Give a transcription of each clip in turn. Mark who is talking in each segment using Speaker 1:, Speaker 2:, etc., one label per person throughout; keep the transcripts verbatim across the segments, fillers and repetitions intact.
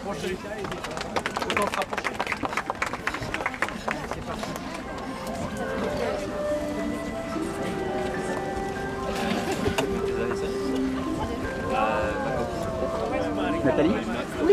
Speaker 1: rapprocher. Autant se rapprocher. C'est parti.
Speaker 2: Nathalie? Oui.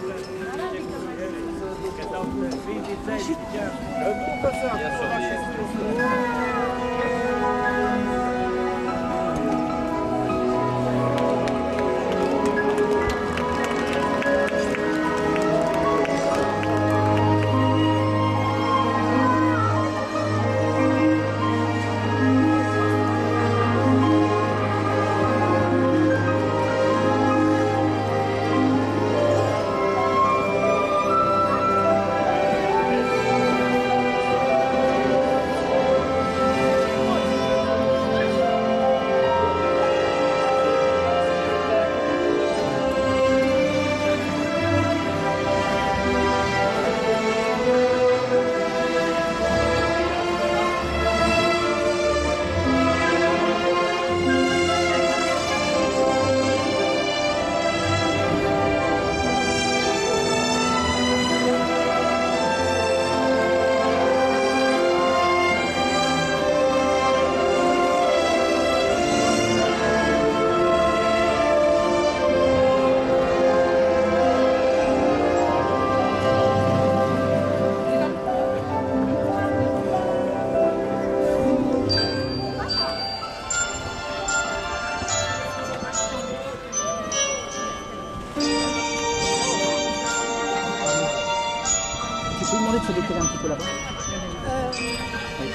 Speaker 2: Tu peux demander de se décoller un petit peu là-bas? euh... Oui.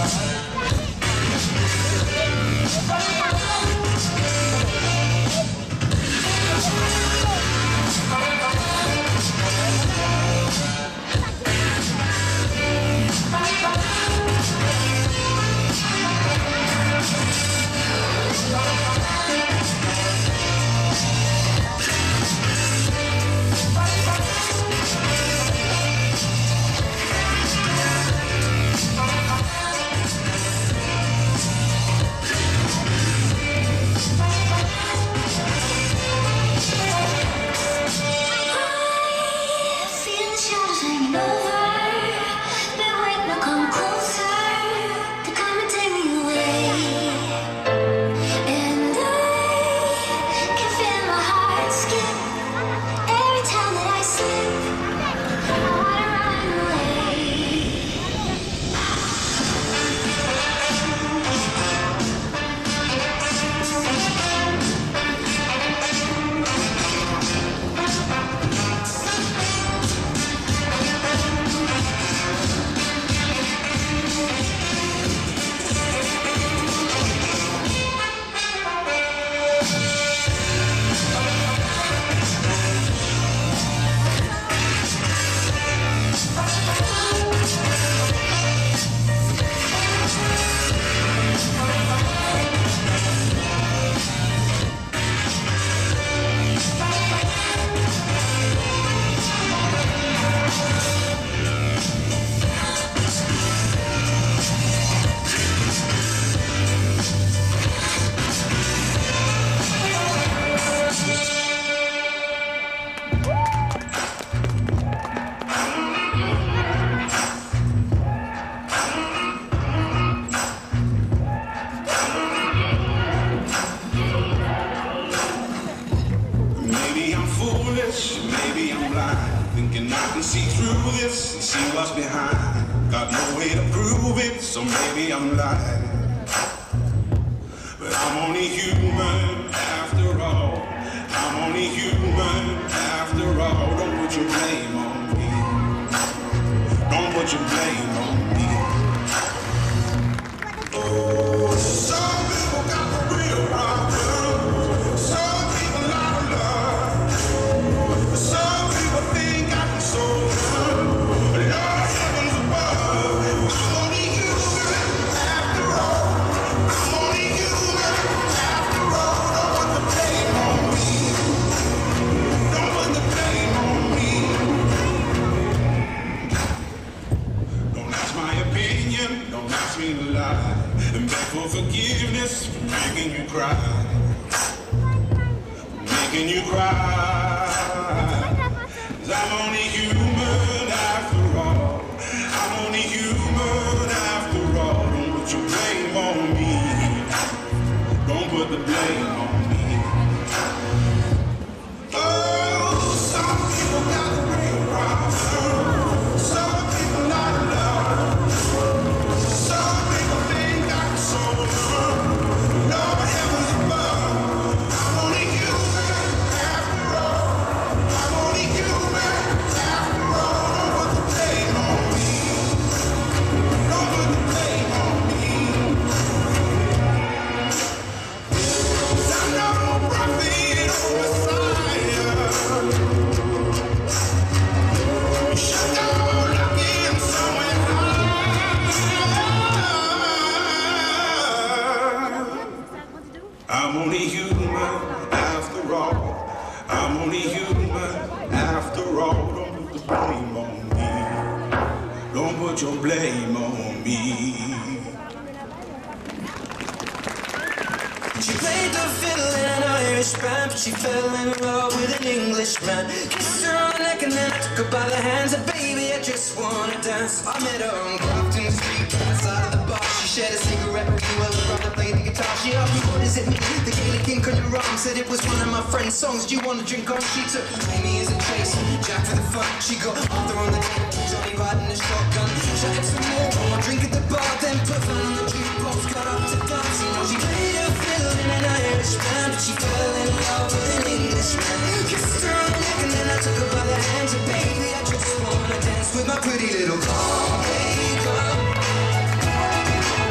Speaker 3: Songs, do you want to drink on? She took Amy as a chaser, Jack for the fun. She got Arthur on the table, Johnny riding a shotgun. Chatted some more, more drink at the bar, then put fun on the jukebox, got up to dance. You know she played her fiddle in an Irish band, but she fell in love with an Englishman. Kissed her on the neck and then I took her by the hand. And baby, I just wanna dance with my pretty little Galway girl.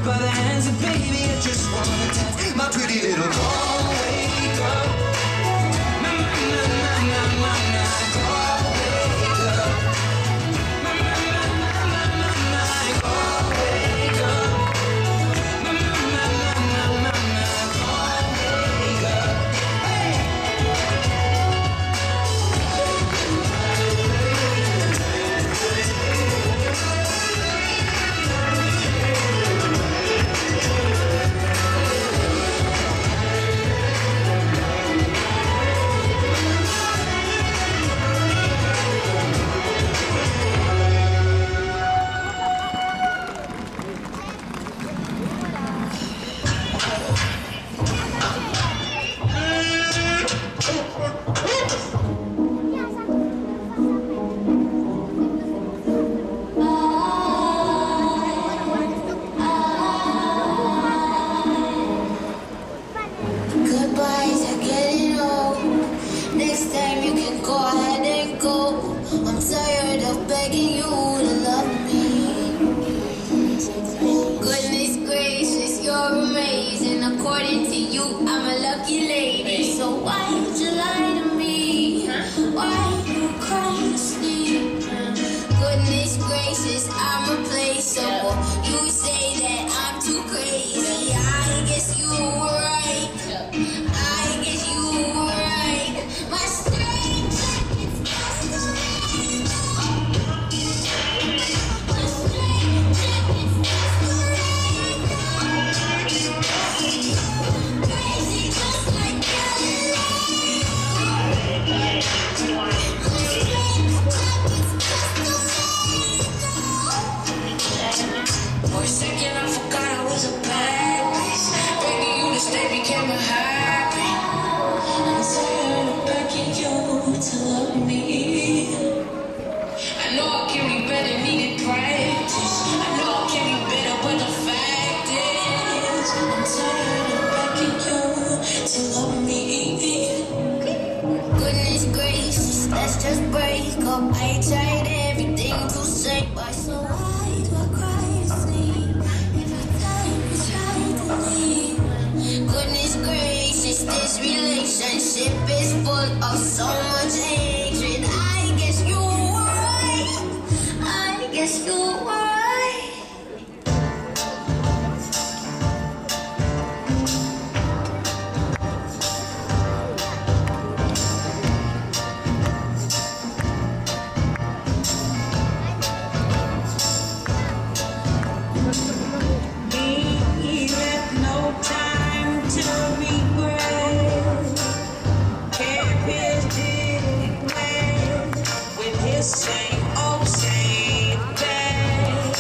Speaker 3: by the hands and baby, I just wanna dance. My pretty little Galway girl. My, my, my, my, my, my, my Galway girl. My, my, my, my, my, my, my Galway girl. My, my, my, my, my, my, my Galway girl. Hey!
Speaker 4: Goodbyes are getting old. Next time you can go ahead and go. I'm tired of begging you to love me. Goodness gracious, you're amazing. According to you, I'm a lucky lady. So why would you lie to me? Why you cry to sleep? Goodness gracious, I'm replaceable. You say that I'm too crazy. I guess you were right. I guess you were right. My strange it's masquerade. My strange it's masquerade. Crazy just like Galileo. My strange it's masquerade. For a second I forgot I was a bad bitch. Begging you to stay became a habit. I'm tired of begging you to love me. I know I can be better, needed practice. I know I can be better, but the fact is I'm tired of begging you to love me. Goodness gracious, let's just break up. I tried everything to say, but so why do I cry and sleep every time you try to leave? Goodness gracious, this relationship is full of so much hatred. I guess you were right. I guess you were right.
Speaker 5: He left no time to regret. Kept his dick wet with his same old same bed.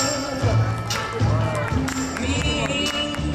Speaker 5: Me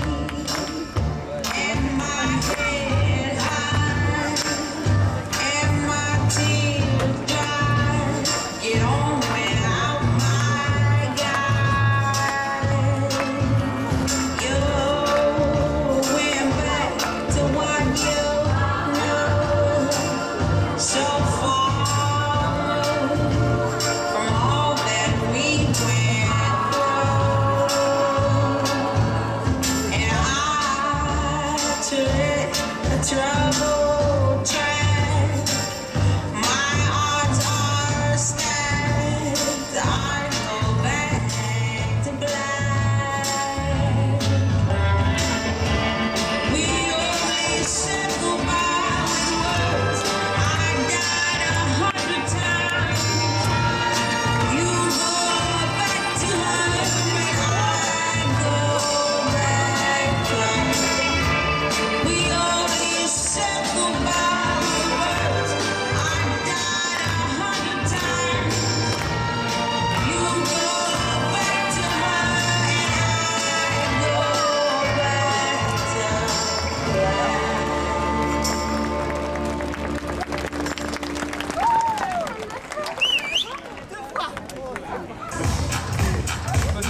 Speaker 5: and my head high and my tears dry. Get on without my guy. You went back to what you know, so far from all that we went through. And I took a troubled track. My odds are stacked. I go back to black. We only said goodbye with words. I died a hundred times. You go back to her, and I go back to her. We only said goodbye with words. I died a hundred times. You go back to her, and I go back to her.
Speaker 1: Vas-y,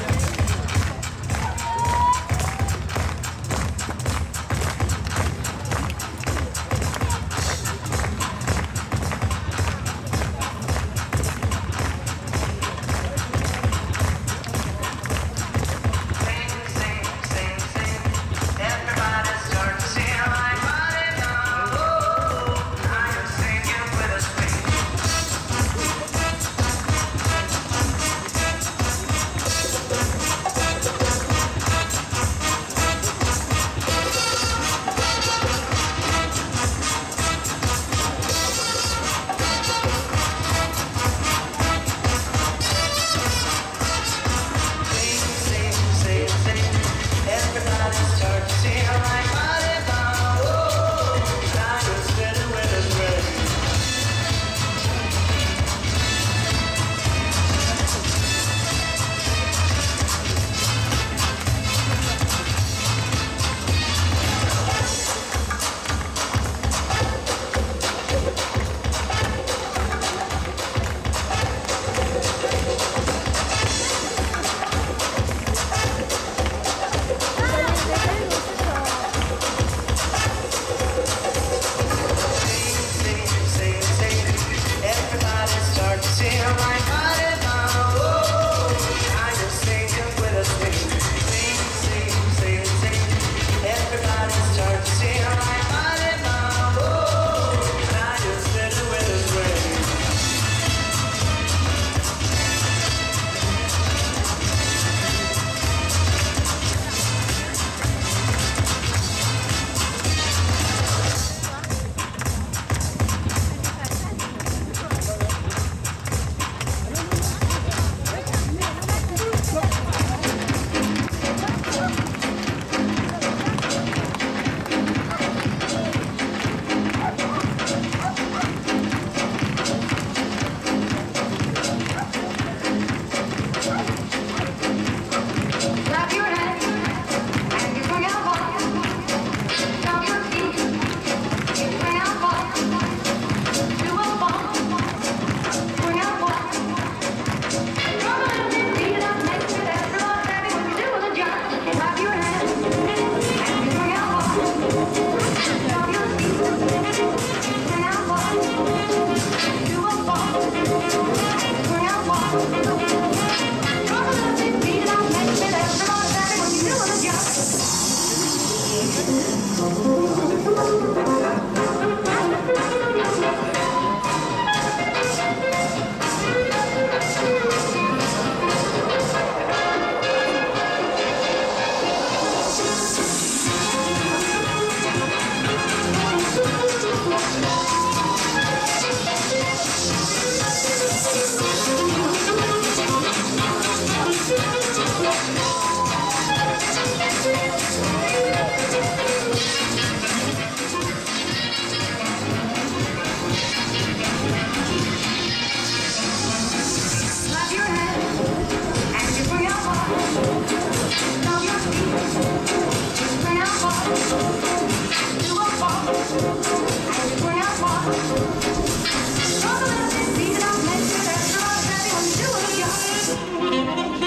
Speaker 5: Clap your hands and you bring out far. Stomp your feet, just bring out far. You go far and you bring out far. Struggle and this beat it up, make sure that you're all happy when you do it again.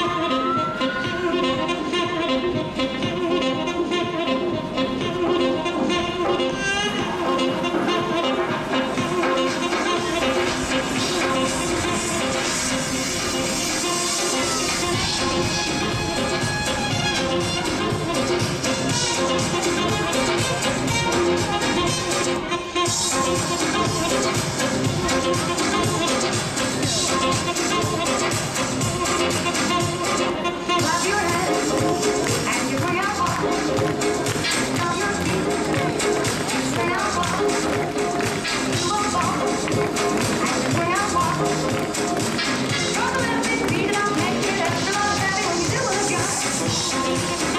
Speaker 5: Clap your hands and you bring out far. Stomp your feet, just bring out far. You go far and you bring out far. Struggle and this beat it up, make sure that you're all happy when you do it again.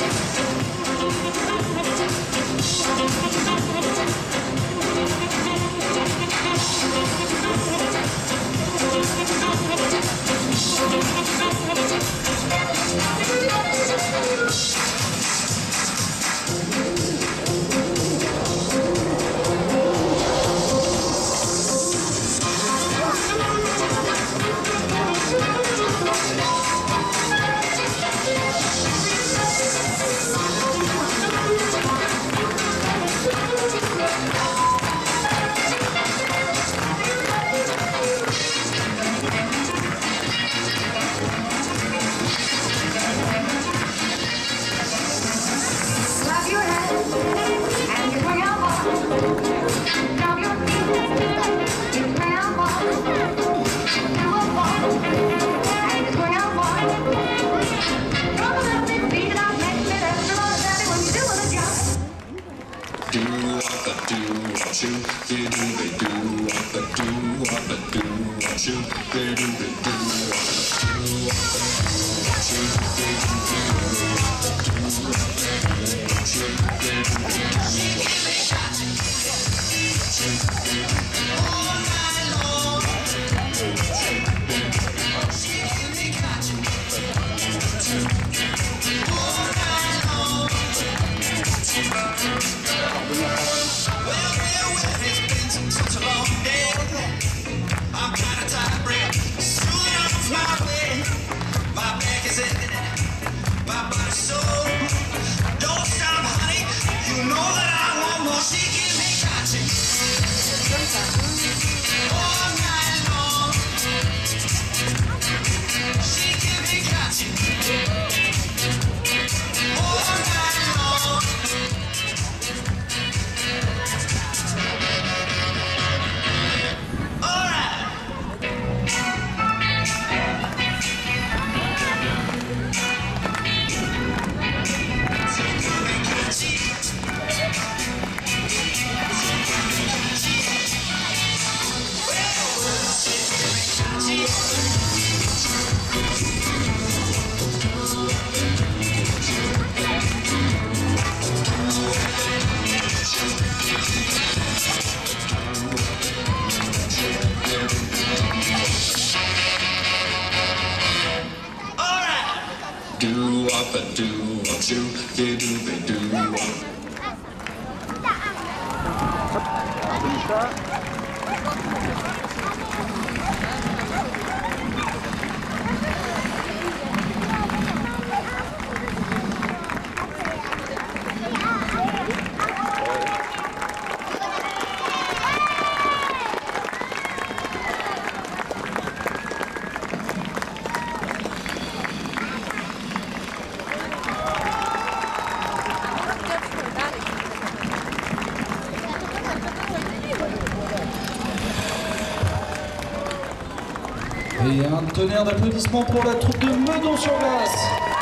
Speaker 5: Clap your hands and you bring out far. Stomp your feet, you bring out far. You go far and you bring out far. Struggle and this beat it up, make sure that you're all happy when you do it again.
Speaker 6: Do up a do a shoot, they do they do up a do up a do a shoot, they do they do up a do up a shoot, they do they do up a shoot, they do they
Speaker 3: Such a long day. I'm kinda tired, break. Soon off my way. My back is aching, my body's sore. Don't stop, honey. You know that I want more. She give me catching all night long. She give me catching all night long. All right.
Speaker 6: do up a do a shoot, they do they do up.
Speaker 7: Et un tonnerre d'applaudissements pour la troupe de Meudon sur glace.